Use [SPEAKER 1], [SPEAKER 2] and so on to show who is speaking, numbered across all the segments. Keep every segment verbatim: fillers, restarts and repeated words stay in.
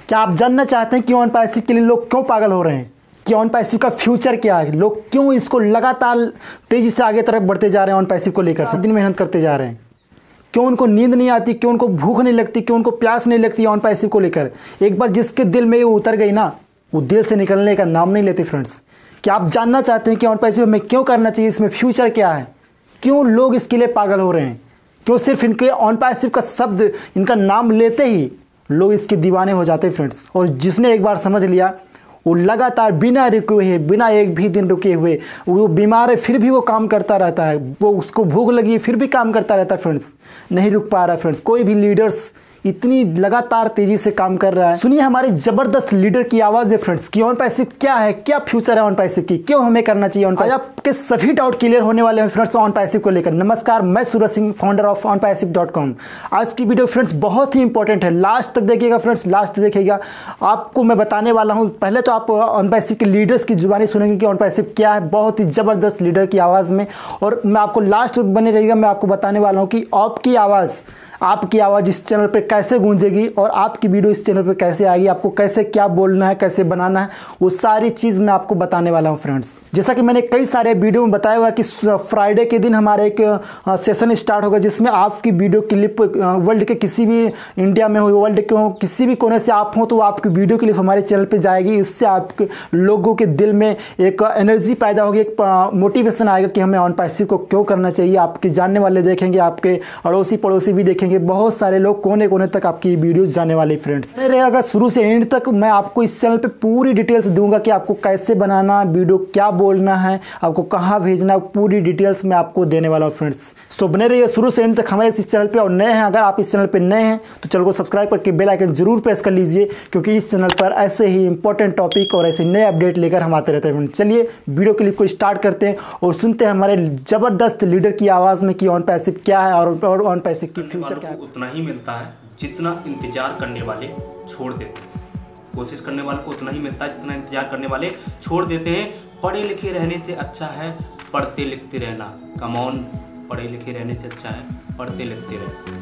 [SPEAKER 1] क्या आप जानना चाहते हैं कि ऑन पैसिव के लिए लोग क्यों पागल हो रहे हैं, कि ऑन पैसिव का फ्यूचर क्या है, लोग क्यों इसको लगातार तेज़ी से आगे तरफ बढ़ते जा रहे हैं, ऑन पैसिव को लेकर दिन मेहनत करते जा रहे हैं, क्यों उनको नींद नहीं आती, क्यों उनको भूख नहीं लगती, क्यों उनको प्यास नहीं लगती ऑन पैसिव को लेकर। एक बार जिसके दिल में ये उतर गई ना, वो दिल से निकलने का नाम नहीं लेते फ्रेंड्स। क्या आप जानना चाहते हैं कि ऑन पैसिव हमें क्यों करना चाहिए, इसमें फ्यूचर क्या है, क्यों लोग इसके लिए पागल हो रहे हैं, क्यों सिर्फ इनके ऑन पैसिव का शब्द, इनका नाम लेते ही लोग इसके दीवाने हो जाते हैं फ्रेंड्स। और जिसने एक बार समझ लिया वो लगातार बिना रुके हुए, बिना एक भी दिन रुके हुए, वो बीमार है फिर भी वो काम करता रहता है, वो उसको भूख लगी है फिर भी काम करता रहता है फ्रेंड्स, नहीं रुक पा रहा है फ्रेंड्स। कोई भी लीडर्स इतनी लगातार तेजी से काम कर रहा है। सुनिए हमारे जबरदस्त लीडर की आवाज़ में फ्रेंड्स कि ऑन पैसिव क्या है, क्या फ्यूचर है ऑन पैसिव की, क्यों हमें करना चाहिए ऑन पैसिव। आज आपके सभी डाउट क्लियर होने वाले हैं फ्रेंड्स ऑन पैसिव को लेकर। नमस्कार, मैं Suraj Singh, founder of On Passive dot com. आज की वीडियो फ्रेंड्स बहुत ही इंपॉर्टेंट है, लास्ट तक देखिएगा फ्रेंड्स, लास्ट देखिएगा। आपको मैं बताने वाला हूँ, पहले तो आप ऑन पैसिव के लीडर्स की जुबानी सुनेंगे कि ऑन पैसिव क्या है, बहुत ही ज़बरदस्त लीडर की आवाज़ में। और मैं आपको लास्ट तक बने रहिएगा, मैं आपको बताने वाला हूँ कि आपकी आवाज़ आपकी आवाज़ इस चैनल पे कैसे गूंजेगी और आपकी वीडियो इस चैनल पे कैसे आएगी, आपको कैसे क्या बोलना है, कैसे बनाना है, वो सारी चीज़ मैं आपको बताने वाला हूँ फ्रेंड्स। जैसा कि मैंने कई सारे वीडियो में बताया हुआ कि फ्राइडे के दिन हमारा एक सेशन स्टार्ट होगा जिसमें आपकी वीडियो क्लिप वर्ल्ड के किसी भी, इंडिया में हो, वर्ल्ड के हो, किसी भी कोने से आप हो, तो आपकी वीडियो क्लिप हमारे चैनल पर जाएगी। इससे आपके लोगों के दिल में एक एनर्जी पैदा होगी, एक मोटिवेशन आएगा कि हमें ऑन पैसिव को क्यों करना चाहिए। आपके जानने वाले देखेंगे, आपके अड़ोसी पड़ोसी भी देखेंगे, बहुत सारे लोग कोने कोने तक आपकी वीडियोस जाने वाले फ्रेंड्स। रहेगा शुरू से एंड तक, मैं आपको इस चैनल पे पूरी डिटेल्स दूंगा कि आपको कैसे बनाना, वीडियो क्या बोलना है, आपको कहाँ भेजना, पूरी डिटेल्स मैं आपको देने वाला हूँ फ्रेंड्स। सो बने रहिए शुरू से एंड तक हमारे इस चैनल पे। और नए हैं, अगर आप इस चैनल पे नए हैं तो चैनल को सब्सक्राइब करके बेल आइकन जरूर प्रेस कर लीजिए, क्योंकि इस चैनल पर ऐसे ही इंपॉर्टेंट टॉपिक और ऐसे नए अपडेट लेकर हम आते रहते हैं फ्रेंड्स। चलिए वीडियो क्लिप को स्टार्ट करते हैं और सुनते हैं हमारे जबरदस्त लीडर की आवाज़ में कि ऑन पैसिव क्या है और ऑन पैसिव की फ्यूचर क्या है।
[SPEAKER 2] उतना ही मिलता है जितना इंतजार करने वाले छोड़ देते हैं। कोशिश करने वाले को उतना ही मिलता है जितना इंतजार करने वाले छोड़ देते हैं। पढ़े लिखे रहने से अच्छा है पढ़ते लिखते रहना। कम ऑन, पढ़े लिखे रहने से अच्छा है पढ़ते लिखते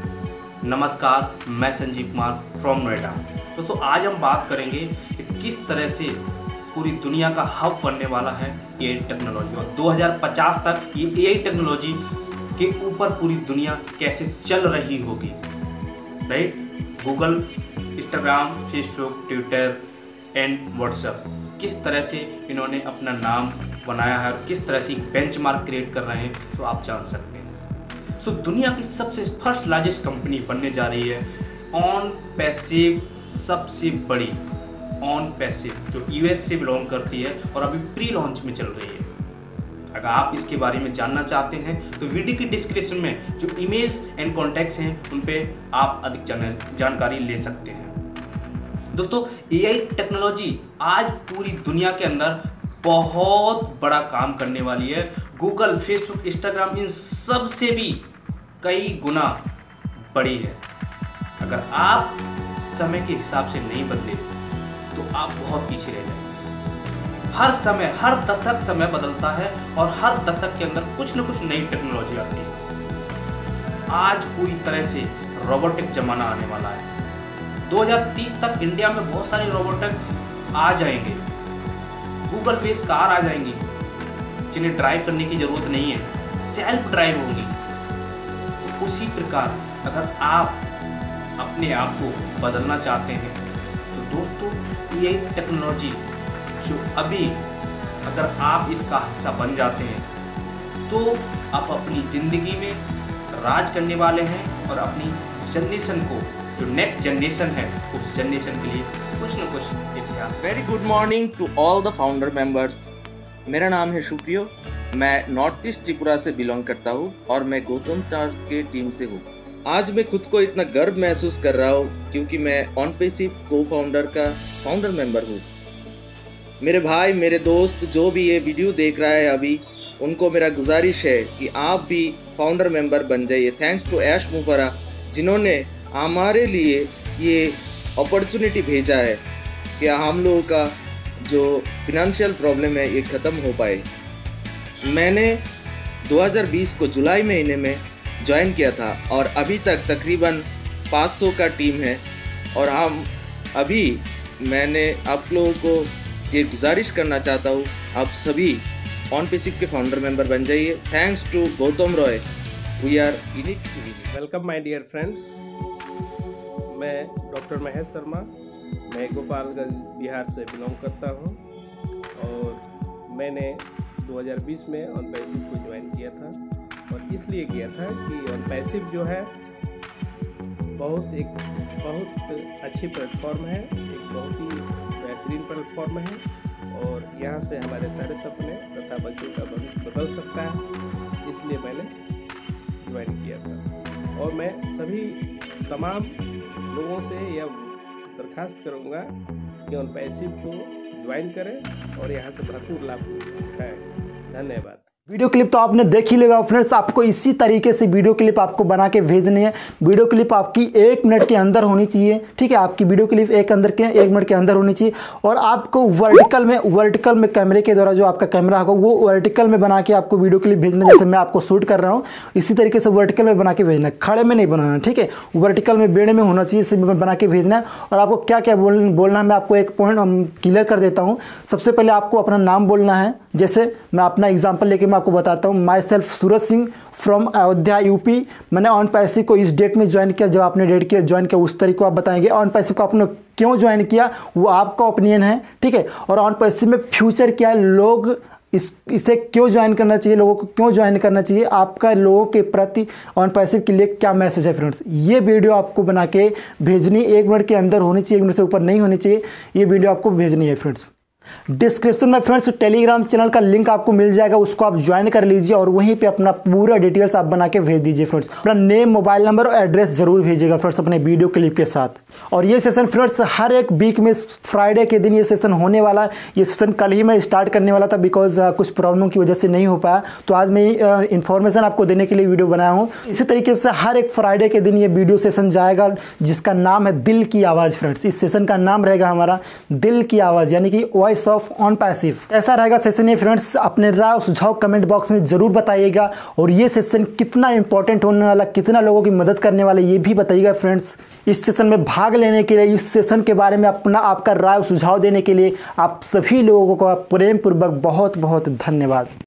[SPEAKER 2] रहना। नमस्कार, मैं संजीव कुमार फ्रॉम नोएडा। दोस्तों आज हम बात करेंगे कि किस तरह से पूरी दुनिया का हब बनने वाला है एआई टेक्नोलॉजी, और दो हज़ार पचास तक ये एआई टेक्नोलॉजी के ऊपर पूरी दुनिया कैसे चल रही होगी। Right, Google, Instagram, Facebook, Twitter and WhatsApp किस तरह से इन्होंने अपना नाम बनाया है और किस तरह से बेंचमार्क क्रिएट कर रहे हैं, सो आप जान सकते हैं। सो दुनिया की सबसे फर्स्ट लार्जेस्ट कंपनी बनने जा रही है ऑन पैसिव, सबसे बड़ी ऑन पैसिव, जो यूएस से बिलोंग करती है और अभी प्री लॉन्च में चल रही है। अगर आप इसके बारे में जानना चाहते हैं तो वीडियो की डिस्क्रिप्शन में जो ईमेल्स एंड कॉन्टैक्ट्स हैं उन पे आप अधिक जानकारी ले सकते हैं। दोस्तों एआई टेक्नोलॉजी आज पूरी दुनिया के अंदर बहुत बड़ा काम करने वाली है। गूगल, फेसबुक, इंस्टाग्राम इन सब से भी कई गुना बड़ी है। अगर आप समय के हिसाब से नहीं बदले तो आप बहुत पीछे रह जाएंगे। हर समय, हर दशक समय बदलता है और हर दशक के अंदर कुछ न कुछ नई टेक्नोलॉजी आती है। आज पूरी तरह से रोबोटिक जमाना आने वाला है। दो हज़ार तीस तक इंडिया में बहुत सारे रोबोटिक आ जाएंगे। गूगल बेस्ड कार आ जाएंगी जिन्हें ड्राइव करने की जरूरत नहीं है, सेल्फ ड्राइव होंगी। तो उसी प्रकार अगर आप अपने आप को बदलना चाहते हैं तो दोस्तों ये टेक्नोलॉजी जो अभी, अगर आप इसका हिस्सा बन जाते हैं तो आप अपनी ज़िंदगी में राज करने वाले हैं और अपनी जनरेशन को, जो नेक्स्ट जनरेशन है, उस जनरेशन के लिए कुछ न कुछ इतिहास।
[SPEAKER 3] Very good morning to all the founder members. मेरा नाम है शुक्रियो, मैं नॉर्थ ईस्ट त्रिपुरा से बिलोंग करता हूँ और मैं गौतम स्टार्स के टीम से हूँ। आज मैं खुद को इतना गर्व महसूस कर रहा हूँ क्योंकि मैं ऑन पैसिव को फाउंडर का फाउंडर मेंबर हूँ। मेरे भाई, मेरे दोस्त जो भी ये वीडियो देख रहा है अभी, उनको मेरा गुजारिश है कि आप भी फाउंडर मेंबर बन जाइए। थैंक्स टू ऐश मुफरा जिन्होंने हमारे लिए ये अपॉर्चुनिटी भेजा है कि हम लोगों का जो फिनंशियल प्रॉब्लम है ये ख़त्म हो पाए। मैंने दो हज़ार बीस को जुलाई महीने में ज्वाइन किया था और अभी तक तकरीबन पाँच सौ का टीम है और हम अभी मैंने आप लोगों को ये गुजारिश करना चाहता हूँ, आप सभी ऑन पैसिव के फाउंडर मेंबर बन जाइए। Thanks to Gautam Roy, we are in it to win.
[SPEAKER 4] Welcome my dear friends, मैं डॉक्टर महेश शर्मा, मैं गोपालगंज बिहार से बिलोंग करता हूं और मैंने दो हज़ार बीस में ऑन पैसिव को ज्वाइन किया था और इसलिए किया था कि ऑन पैसिव जो है बहुत एक बहुत अच्छी प्लेटफॉर्म है, एक बहुत ही बेहतरीन प्लेटफॉर्म है और यहाँ से हमारे सारे सपने तथा बच्चों का भविष्य बदल सकता है, इसलिए मैंने ज्वाइन किया था। और मैं सभी तमाम लोगों से यह दरखास्त करूंगा कि ऑन पैसिव को ज्वाइन करें और यहाँ से भरपूर लाभ उठाएं। धन्यवाद।
[SPEAKER 1] वीडियो क्लिप तो आपने देख ही लेगा फ्रेंड्स, आपको इसी तरीके से वीडियो क्लिप आपको बना के भेजनी है। वीडियो क्लिप आपकी एक मिनट के अंदर होनी चाहिए, ठीक है। आपकी वीडियो क्लिप एक अंदर के एक मिनट के अंदर होनी चाहिए और आपको वर्टिकल में वर्टिकल में कैमरे के द्वारा जो आपका कैमरा होगा वो वर्टिकल में बना के आपको वीडियो क्लिप भेजना, जैसे मैं आपको शूट कर रहा हूँ इसी तरीके से वर्टिकल में बना के भेजना है, खड़े में नहीं बनाना, ठीक है। वर्टिकल में बेड़े में होना चाहिए, इसे बना के भेजना है। और आपको क्या क्या बोल बोलना है मैं आपको एक पॉइंट क्लियर कर देता हूँ। सबसे पहले आपको अपना नाम बोलना है, जैसे मैं अपना एग्जाम्पल लेके मैं आपको बताता हूँ। Myself Suraj Singh from Ayodhya UP. मैंने ऑन पैसिव को इस डेट में ज्वाइन किया, जब आपने डेट किया ज्वाइन किया उस तारीख को आप बताएंगे। ऑन पैसिव को आपने क्यों ज्वाइन किया वो आपका ओपिनियन है, ठीक है। और ऑन पैसिव में फ्यूचर क्या है, लोग इस इसे क्यों ज्वाइन करना चाहिए, लोगों को क्यों ज्वाइन करना चाहिए, आपका लोगों के प्रति ऑन पैसिव के लिए क्या मैसेज है फ्रेंड्स। ये वीडियो आपको बना के भेजनी, एक मिनट के अंदर होनी चाहिए, एक मिनट से ऊपर नहीं होनी चाहिए। ये वीडियो आपको भेजनी है फ्रेंड्स। डिस्क्रिप्शन में फ्रेंड्स टेलीग्राम चैनल का लिंक आपको मिल जाएगा, उसको आप ज्वाइन कर लीजिए और वहीं पे अपना पूरा डिटेल्स आप बना के भेज दीजिए फ्रेंड्स। अपना नेम, मोबाइल नंबर और एड्रेस जरूर भेजिएगा फ्रेंड्स अपने वीडियो क्लिप के साथ। और ये सेशन फ्रेंड्स हर एक वीक में फ्राइडे के दिन ये सेशन होने वाला। ये सेशन कल ही मैं स्टार्ट करने वाला था, बिकॉज uh, कुछ प्रॉब्लम की वजह से नहीं हो पाया, तो आज मैं इन्फॉर्मेशन uh, आपको देने के लिए वीडियो बनाया हूँ। इसी तरीके से हर एक फ्राइडे के दिन ये वीडियो सेशन जाएगा, जिसका नाम है दिल की आवाज़ फ्रेंड्स। इस सेशन का नाम रहेगा हमारा दिल की आवाज़, यानी कि वॉइस ऑफ ऑन पैसिव। कैसा रहेगा सेशन ये फ्रेंड्स, अपने राय और सुझाव कमेंट बॉक्स में जरूर बताइएगा। और ये सेशन कितना इंपॉर्टेंट होने वाला, कितना लोगों की मदद करने वाला, ये भी बताइएगा फ्रेंड्स। इस सेशन में भाग लेने के लिए, इस सेशन के बारे में अपना आपका राय और सुझाव देने के लिए आप सभी लोगों को प्रेम पूर्वक बहुत बहुत धन्यवाद।